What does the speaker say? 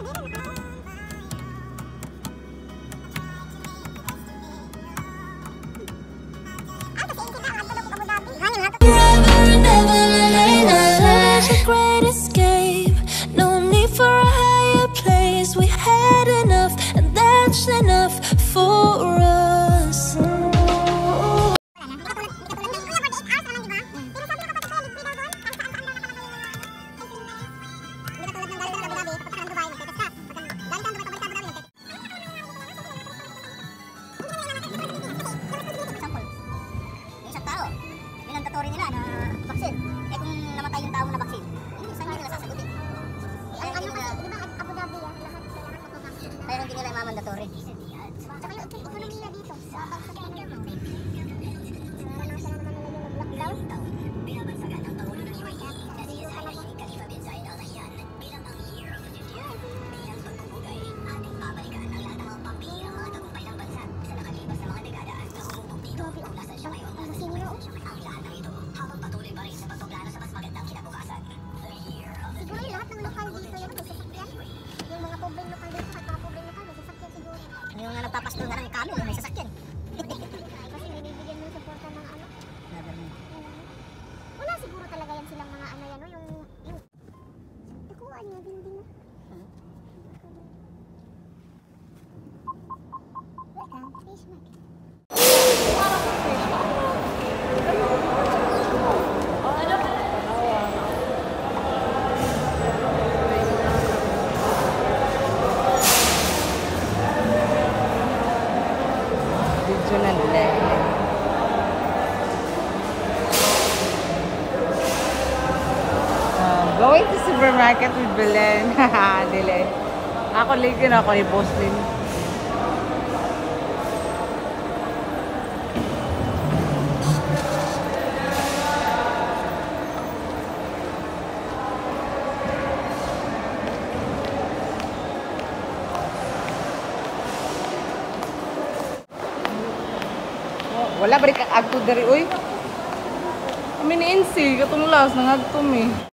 Great escape, no need for a higher place. We had enough, and that's enough for us. Isang tao, yun ang tutorial nila na vaccine. Eh kung namatay yung tao na vaccine, hindi saan nila sasagutin? Kaya hindi nila, di ba Abu Dhabi lahat kailangan magpa-vaccine. kaya hindi nila imamandatory. Tsaka yung ekonomiya dito sa bansa naman yun. Walang sila naman nila yung lockdown. Binabansagan ng Pangulo ng UAE, Kasi Khalifa bin Zayed Al Nahyan bilang ang Year of the Future. Bilang pagpupugay, ating babalikan ang lahat ng mga pambihirang mga tagumpay ng bansa sa nakalipas na mga dekada na humubog dito kung nasan siya ngayon. Ang lahat ng ito habang patuloy pa rin sa pagpaplano sa mas magandang kinabukasan. The Year of the siguro yung lahat ng lokal dito yung may sasakyan. Yung mga pobreng lokal dito at mga pobreng lokal may sasakyan siguro. yung nagpapastuhan ng camel, yung may sasakyan. Kasi binibigyan ng suporta ng ano. Wala siguro talaga yan silang mga ano yan, no? Yung nakuhaan niya, building na. Welcome, fish market. Video na nila. Going to supermarket with Belen. Dili. Ako ligin ako ni Boss Lin. Wala balik ang agto dari. Uy. Kami ni Insi. Katong last. Nangagtom eh.